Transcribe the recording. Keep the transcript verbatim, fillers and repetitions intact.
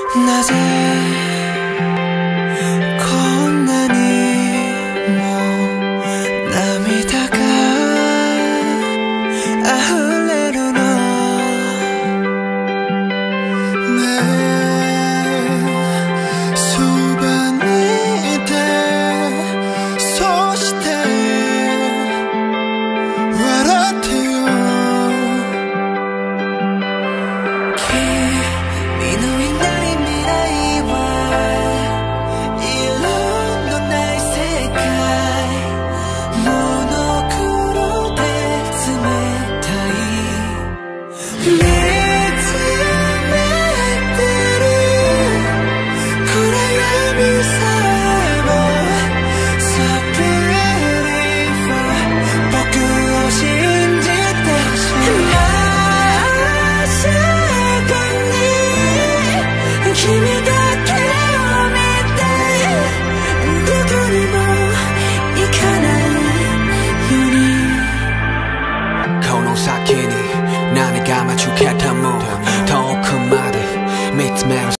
なぜこんなにも涙が溢れるの。ねえそばにいて、そして笑ってよ。君のいない先に何が待ち受けても遠くまで見つめる